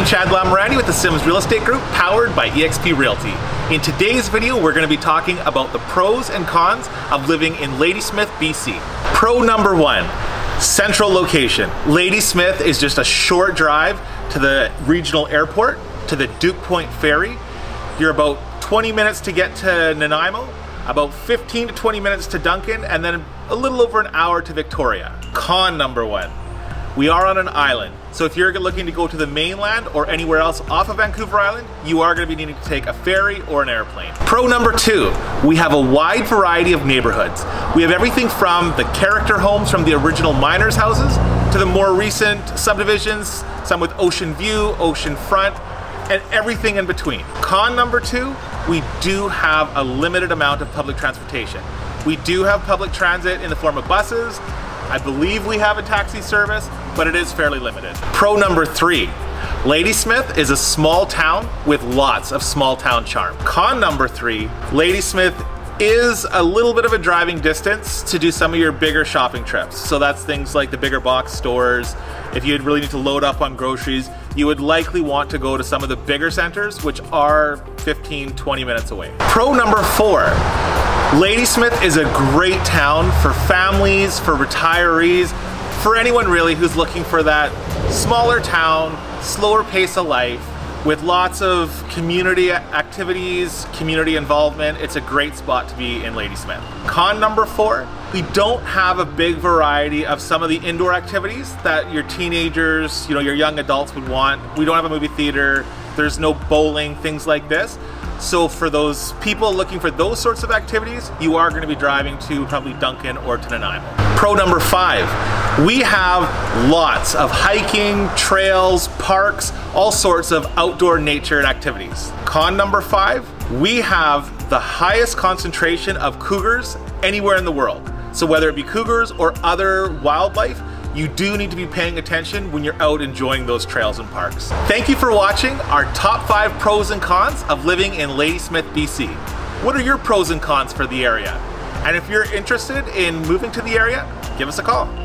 I'm Chad Lamoranti with the Sims Real Estate Group, powered by eXp Realty. In today's video, we're going to be talking about the pros and cons of living in Ladysmith, BC. Pro number one, central location. Ladysmith is just a short drive to the regional airport, to the Duke Point Ferry. You're about 20 minutes to get to Nanaimo, about 15 to 20 minutes to Duncan, and then a little over an hour to Victoria. Con number one, we are on an island. So if you're looking to go to the mainland or anywhere else off of Vancouver Island, you are going to be needing to take a ferry or an airplane. Pro number two, we have a wide variety of neighborhoods. We have everything from the character homes from the original miners' houses to the more recent subdivisions, some with ocean view, ocean front, and everything in between. Con number two, we do have a limited amount of public transportation. We do have public transit in the form of buses. I believe we have a taxi service, but it is fairly limited. Pro number three, Ladysmith is a small town with lots of small town charm. Con number three, Ladysmith is a little bit of a driving distance to do some of your bigger shopping trips. So that's things like the bigger box stores. If you really need to load up on groceries, you would likely want to go to some of the bigger centers, which are 15, 20 minutes away. Pro number four, Ladysmith is a great town for families, for retirees, for anyone really who's looking for that smaller town, slower pace of life, with lots of community activities, community involvement. It's a great spot to be in Ladysmith. Con number four, we don't have a big variety of some of the indoor activities that your teenagers, your young adults would want. We don't have a movie theater, there's no bowling, things like this. So for those people looking for those sorts of activities, you are going to be driving to probably Duncan or to Nanaimo. Pro number five, we have lots of hiking, trails, parks, all sorts of outdoor nature activities. Con number five, we have the highest concentration of cougars anywhere in the world. So whether it be cougars or other wildlife, you do need to be paying attention when you're out enjoying those trails and parks. Thank you for watching our top 5 pros and cons of living in Ladysmith, BC. What are your pros and cons for the area? And if you're interested in moving to the area, give us a call.